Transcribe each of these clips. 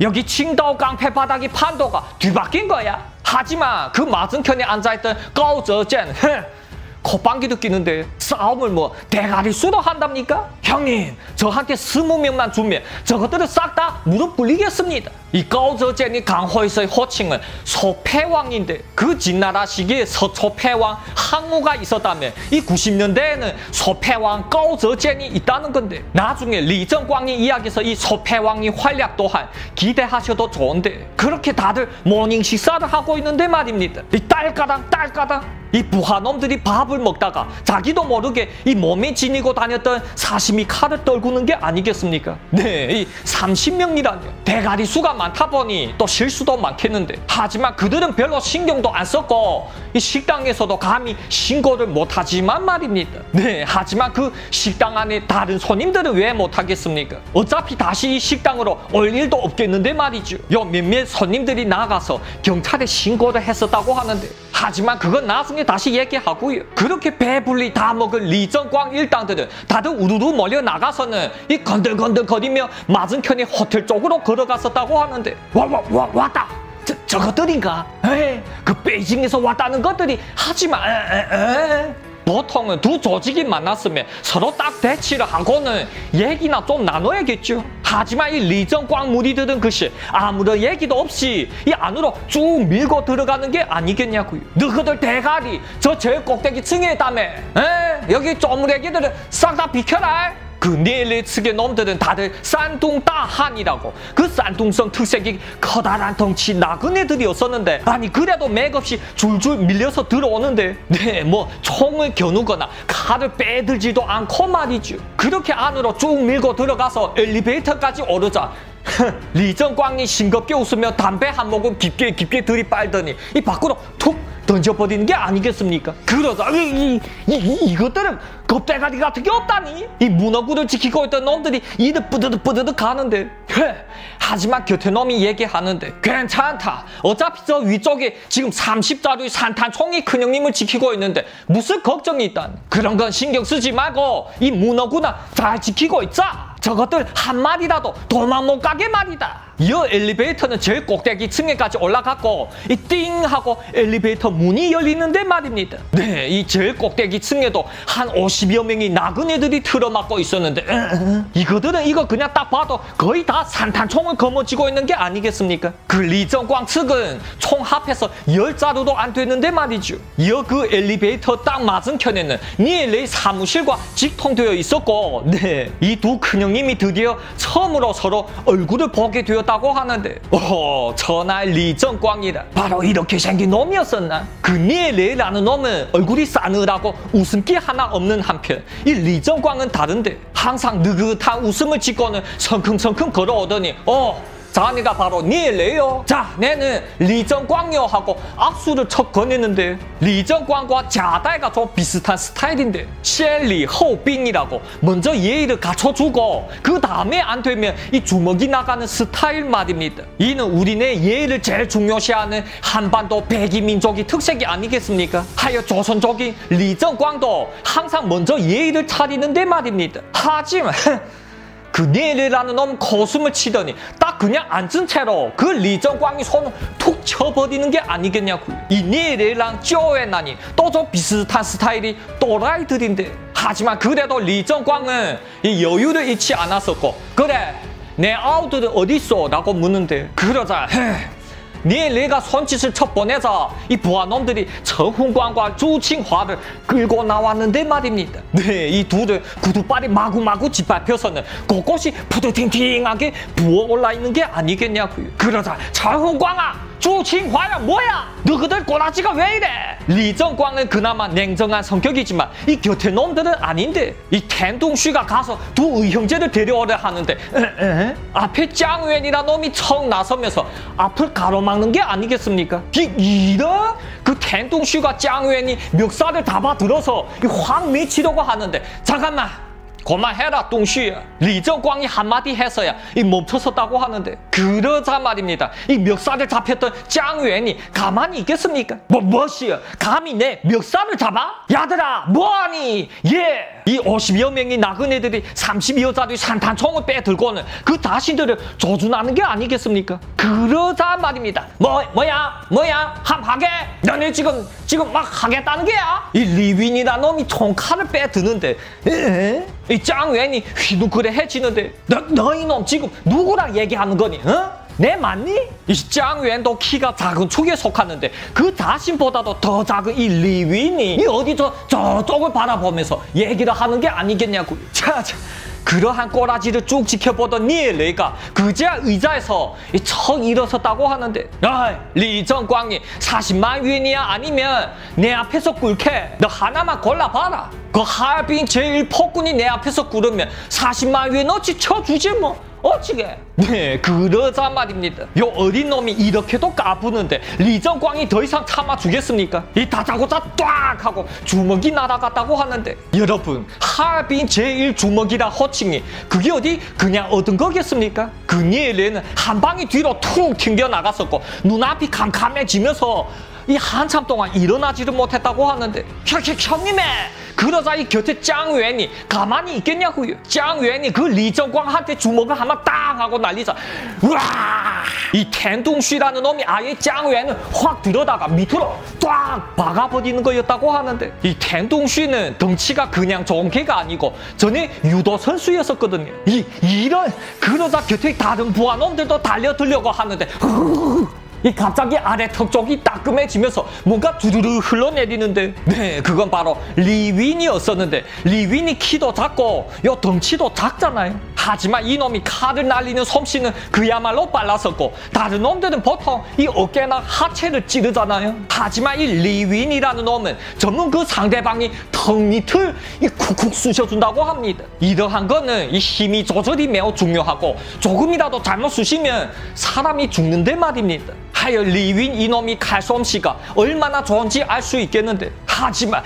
여기 칭다오 깡패 바닥이 판도가 뒤바뀐 거야. 하지만 그 맞은편에 앉아있던 까오저젠 콧방귀도 끼는데 싸움을 뭐 대가리 수도 한답니까? 형님, 저한테 20명만 주면 저것들을 싹 다 무릎 꿇리겠습니다. 이 까오저젠이 강호에서의 호칭은 소패왕인데 그 진나라 시기에 서초패왕 항우가 있었다면 이 90년대에는 소패왕 까오저젠이 있다는 건데 나중에 리정광이 이야기에서 이 소패왕이 활약 또한 기대하셔도 좋은데 그렇게 다들 모닝 식사를 하고 있는데 말입니다. 이 딸까당 이 부하놈들이 밥을 먹다가 자기도 모르게 이 몸에 지니고 다녔던 사시미 칼을 떨구는 게 아니겠습니까? 네, 이 30명이라뇨. 대가리 수가 많다 보니 또 실수도 많겠는데 하지만 그들은 별로 신경도 안 썼고 이 식당에서도 감히 신고를 못하지만 말입니다. 네, 하지만 그 식당 안에 다른 손님들은 왜 못하겠습니까? 어차피 다시 이 식당으로 올 일도 없겠는데 말이죠. 요 몇몇 손님들이 나가서 경찰에 신고를 했었다고 하는데 하지만 그건 나중에 다시 얘기하고요. 그렇게 배불리 다 먹은 리정광 일당들은 다들 우르르 몰려 나가서는 이 건들건들거리며 맞은편의 호텔 쪽으로 걸어갔었다고 하는데 왔다! 저것들인가? 에이, 그 베이징에서 왔다는 것들이 하지만 보통은 두 조직이 만났으면 서로 딱 대치를 하고는 얘기나 좀 나눠야겠죠. 하지만 이 리정광 무리들은 글쎄 아무런 얘기도 없이 이 안으로 쭉 밀고 들어가는 게 아니겠냐고요. 너희들 대가리 저 제일 꼭대기 층에 있다며. 여기 쪼무레기들은 싹 다 비켜라. 그 니엘리 측의 놈들은 다들 싼둥따한이라고 그 싼둥성 특색이 커다란 덩치 나그네들이었었는데 아니 그래도 맥없이 줄줄 밀려서 들어오는데 네 뭐 총을 겨누거나 칼을 빼들지도 않고 말이죠. 그렇게 안으로 쭉 밀고 들어가서 엘리베이터까지 오르자 리정광이 싱겁게 웃으며 담배 한 모금 깊게 들이빨더니 이 밖으로 툭 던져버리는 게 아니겠습니까? 그러자 이것들은 겁대가리 같은 게 없다니? 이 문어구를 지키고 있던 놈들이 이득 뿌드득 가는데 하지만 곁에 놈이 얘기하는데 괜찮다. 어차피 저 위쪽에 지금 30자루의 산탄총이 큰형님을 지키고 있는데 무슨 걱정이 있단. 그런 건 신경 쓰지 말고 이 문어구나 잘 지키고 있자. 저것들 한 마리라도 도망 못 가게 말이다. 이 엘리베이터는 제일 꼭대기 층에까지 올라갔고 이 띵 하고 엘리베이터 문이 열리는데 말입니다. 네, 이 제일 꼭대기 층에도 한 50여 명이 나그네들이 틀어막고 있었는데 이거들은 이거 그냥 딱 봐도 거의 다 산탄총을 거머쥐고 있는 게 아니겠습니까? 그 리정광 측은 총 합해서 10자루도 안 되는데 말이죠. 이 그 엘리베이터 딱 맞은편에는 니엘레의 사무실과 직통되어 있었고 네, 이 두 큰형님이 드디어 처음으로 서로 얼굴을 보게 되었다고 하는데 전하 리정광이라 바로 이렇게 생긴 놈이었었나? 그 니엘레라는 놈은 얼굴이 싸늘하고 웃음기 하나 없는 한편 이 리정광은 다른데 항상 느긋한 웃음을 짓고는 성큼성큼 걸어오더니 자네가 바로 니엘레요. 자, 내는 리정광요 하고 악수를 척 건넸는데 리정광과 자다이가 좀 비슷한 스타일인데 셸리 허빙이라고 먼저 예의를 갖춰주고 그 다음에 안 되면 이 주먹이 나가는 스타일 말입니다. 이는 우리네 예의를 제일 중요시하는 한반도 백이민족이 특색이 아니겠습니까? 하여 조선족인 리정광도 항상 먼저 예의를 차리는데 말입니다. 하지만 그 니엘이라는 놈 코숨을 치더니 딱 그냥 앉은 채로 그 리정광이 손을 툭 쳐버리는 게 아니겠냐고요. 이 니엘이랑 쪼에나니 또 좀 비슷한 스타일이 또라이들인데 하지만 그래도 리정광은 이 여유를 잃지 않았었고 그래 내 아우들은 어딨어? 라고 묻는데 그러자 니엘리가 손짓을 쳐보내자 이 부하놈들이 정훈광과 주칭화를 끌고 나왔는데 말입니다. 네, 이 둘을 구두발이 마구마구 짓밟혀서는 곳곳이 푸드팅팅하게 부어올라 있는 게 아니겠냐고요. 그러자 정훈광아! 주칭화야 뭐야? 너희들 꼬라지가 왜 이래? 리정광은 그나마 냉정한 성격이지만 이 곁에 놈들은 아닌데 이 텐둥씨가 가서 두 의형제를 데려오려 하는데 앞에 짱웬이라는 놈이 척 나서면서 앞을 가로막는 게 아니겠습니까? 이런? 그 텐둥씨가 짱웬이 멱살을 잡아들어서 확 미치려고 하는데 잠깐만 그만해라 뚱슈야. 리정광이 한마디 해서야 이 멈춰섰다고 하는데 그러자 말입니다. 이 멱살을 잡혔던 짱유엔이 가만히 있겠습니까? 뭐시여? 감히 내 멱살을 잡아? 야들아 뭐하니? 예! 이 50여 명이 나그네들이 30여자리 산탄총을 빼들고는 그 자신들을 조준하는 게 아니겠습니까? 그러자 말입니다. 뭐야? 함하게? 너네 지금 막 하겠다는 게야? 이 리윈이라는 놈이 총칼을 빼드는데 이 짱유엔이 휘둥그레해지는데 너 이놈 지금 누구랑 얘기하는 거니? 내 맞니? 이 짱유엔도 키가 작은 축에 속하는데 그 자신보다도 더 작은 이 리윈이 이 어디 저쪽을 바라보면서 얘기를 하는 게 아니겠냐고요. 자. 그러한 꼬라지를 쭉 지켜보던 니엘레가 그제야 의자에서 척 일어섰다고 하는데 리정광이 40만 위엔이야 아니면 내 앞에서 꿇게 너 하나만 골라봐라. 그 하얼빈 제1폭군이 내 앞에서 꿇으면 40만 위엔어치 쳐주지 뭐. 어찌게? 네, 그러자 말입니다. 요 어린 놈이 이렇게도 까부는데 리정광이 더 이상 참아주겠습니까? 이 다짜고짜 딱 하고 주먹이 날아갔다고 하는데 여러분 하얼빈 제1주먹이라 호칭이 그게 어디 그냥 얻은 거겠습니까? 그 니엘레는 한 방이 뒤로 툭 튕겨 나갔었고 눈앞이 캄캄해지면서 이 한참 동안 일어나지를 못했다고 하는데 형님의 그러자 이 곁에 짱유엔이 가만히 있겠냐고요. 짱유엔이 그 리정광한테 주먹을 한번 딱 하고 날리자 우와 이 텐둥쉬라는 놈이 아예 짱유엔을 확 들어다가 밑으로 딱 박아버리는 거였다고 하는데 이 텐둥쉬는 덩치가 그냥 좋은 개가 아니고 전에 유도 선수였었거든요. 이런 그러자 곁에 다른 부하놈들도 달려들려고 하는데 이 갑자기 아래 턱 쪽이 따끔해지면서 뭔가 두루루 흘러내리는데 네 그건 바로 리윈이었었는데 리윈이 키도 작고 요 덩치도 작잖아요. 하지만 이놈이 칼을 날리는 솜씨는 그야말로 빨랐었고 다른 놈들은 보통 이 어깨나 하체를 찌르잖아요. 하지만 이 리윈이라는 놈은 전문 그 상대방이 턱 밑을 이 쿡쿡 쑤셔준다고 합니다. 이러한 거는 이 힘이 조절이 매우 중요하고 조금이라도 잘못 쑤시면 사람이 죽는데 말입니다. 하여 리윈 이놈이 칼솜씨가 얼마나 좋은지 알 수 있겠는데 하지만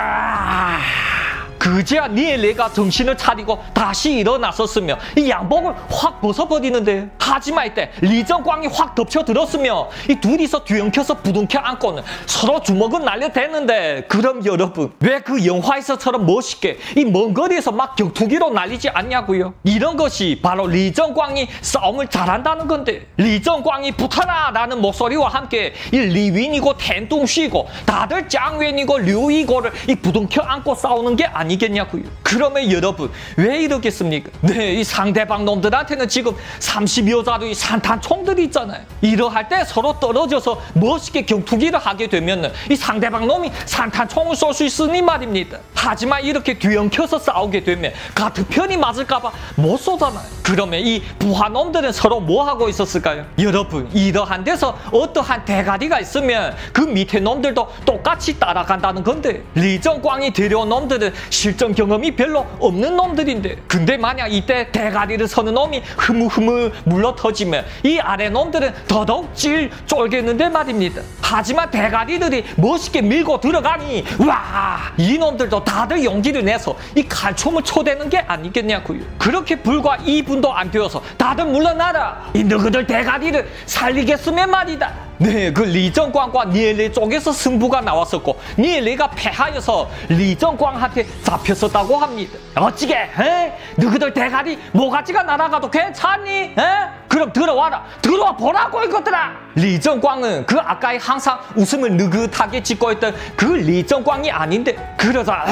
그제야 니엘레가 정신을 차리고 다시 일어났었으며 이 양복을 확 벗어버리는데 하지만 이때 리정광이 확 덮쳐들었으며 이 둘이서 뒤엉켜서 부둥켜 안고는 서로 주먹은 날려대는데 그럼 여러분 왜 그 영화에서처럼 멋있게 이 먼 거리에서 막 격투기로 날리지 않냐고요. 이런 것이 바로 리정광이 싸움을 잘한다는 건데 리정광이 붙어라 라는 목소리와 함께 이 리윈이고 텐둥쉬고 다들 짱웬이고 류이고를 이 부둥켜 안고 싸우는 게 아니겠냐고요. 그러면 여러분 왜 이러겠습니까? 네, 이 상대방 놈들한테는 지금 30여자루의 산탄총들이 있잖아요. 이러할 때 서로 떨어져서 멋있게 격투기를 하게 되면 이 상대방 놈이 산탄총을 쏠 수 있으니 말입니다. 하지만 이렇게 뒤엉켜서 싸우게 되면 같은 편이 맞을까봐 못 쏘잖아요. 그러면 이 부하놈들은 서로 뭐 하고 있었을까요? 여러분 이러한 데서 어떠한 대가리가 있으면 그 밑에 놈들도 똑같이 따라간다는 건데 리정광이 데려온 놈들은 실전 경험이 별로 없는 놈들인데 근데 만약 이때 대가리를 서는 놈이 흐물흐물 물러터지면 이 아래 놈들은 더더욱 쫄겠는데 말입니다. 하지만 대가리들이 멋있게 밀고 들어가니 와 이놈들도 다들 용기를 내서 이 칼총을 초대는 게 아니겠냐고요. 그렇게 불과 2분도 안 되어서 다들 물러나라. 이 너희들 대가리를 살리겠으면 말이다. 네, 그 리정광과 니엘레 쪽에서 승부가 나왔었고 니엘레가 패하여서 리정광한테 잡혔었다고 합니다. 어찌게? 너희들 대가리 모가지가 날아가도 괜찮니? 그럼 들어와라. 들어와 보라고 이것들아. 리정광은 그 아까의 항상 웃음을 느긋하게 짓고 있던 그 리정광이 아닌데 그러자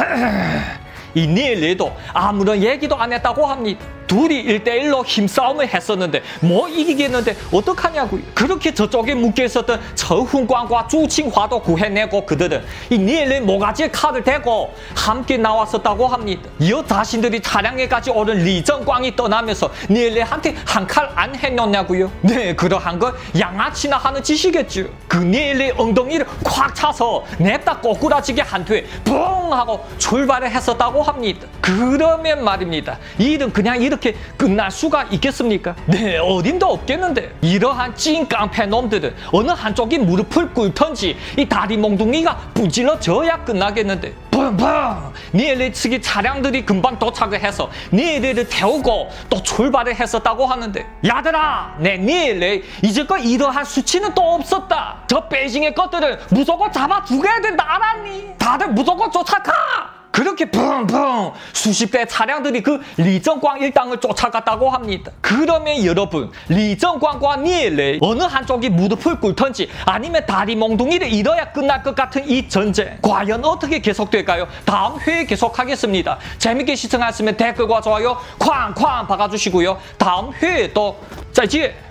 이 니엘레도 아무런 얘기도 안 했다고 합니다. 둘이 1대1로 힘싸움을 했었는데 뭐 이기겠는데 어떡하냐고요. 그렇게 저쪽에 묶여있었던 저훈광과 주칭화도 구해내고 그들은 이 니엘레 모가지에 칼을 대고 함께 나왔었다고 합니다. 이어 자신들이 차량에까지 오른 리정광이 떠나면서 니엘레한테 한 칼 안 해놓냐고요. 네, 그러한 건 양아치나 하는 짓이겠죠. 그 니엘레 엉덩이를 콱 차서 냅다 꼬꾸라지게 한 뒤에 붕 하고 출발을 했었다고 합니다. 그러면 말입니다. 이 일은 그냥 이렇게 끝날 수가 있겠습니까? 네, 어림도 없겠는데 이러한 찐 깡패 놈들은 어느 한쪽이 무릎을 꿇던지 이 다리 몽둥이가 부질러져야 끝나겠는데 붕붕 니엘리 측의 차량들이 금방 도착을 해서 니엘리를 태우고 또 출발을 했었다고 하는데 야들아 내 니엘리 이제껏 이러한 수치는 또 없었다. 저 베이징의 것들을 무조건 잡아 죽여야 된다 알았니? 다들 무조건 쫓아가. 그렇게 붕붕 수십 대의 차량들이 그 리정광 일당을 쫓아갔다고 합니다. 그러면 여러분 리정광과 니엘레 어느 한쪽이 무릎을 꿇던지 아니면 다리 몽둥이를 잃어야 끝날 것 같은 이 전쟁 과연 어떻게 계속될까요? 다음 회에 계속하겠습니다. 재밌게 시청하셨으면 댓글과 좋아요 쾅쾅 박아주시고요. 다음 회에 또 再见